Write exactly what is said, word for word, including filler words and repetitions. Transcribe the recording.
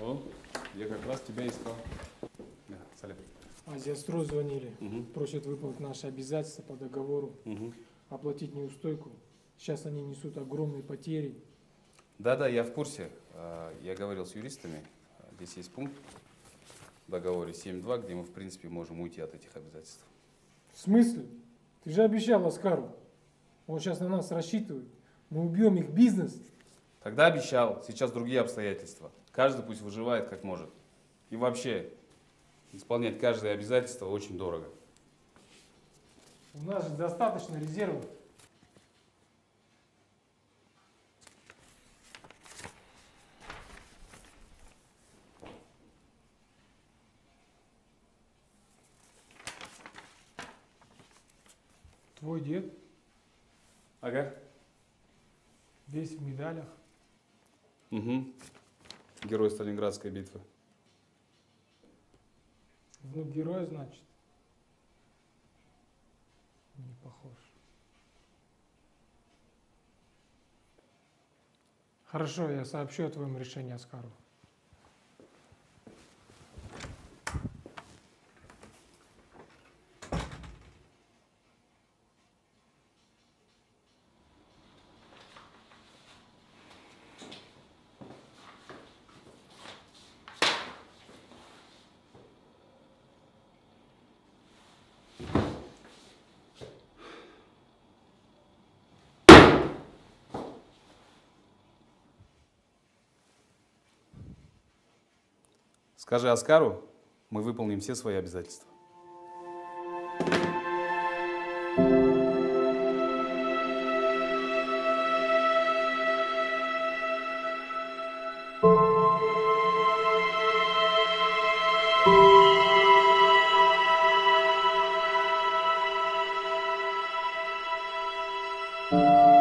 О, я как раз тебя искал. Да, салют. Азиастрой звонили. Угу. Просят выполнить наши обязательства по договору, Угу. оплатить неустойку. Сейчас они несут огромные потери. Да-да, я в курсе. Я говорил с юристами. Здесь есть пункт в договоре семь два, где мы, в принципе, можем уйти от этих обязательств. В смысле? Ты же обещал Оскару. Он сейчас на нас рассчитывает. Мы убьем их бизнес. Тогда обещал. Сейчас другие обстоятельства. Каждый пусть выживает как может. И вообще, исполнять каждое обязательство очень дорого. У нас же достаточно резервов. Твой дед Ага. весь в медалях. Угу. Герой Сталинградской битвы. Внук героя, значит? Не похож. Хорошо, я сообщу о твоем решении Оскару. Скажи Оскару, мы выполним все свои обязательства. Thank you.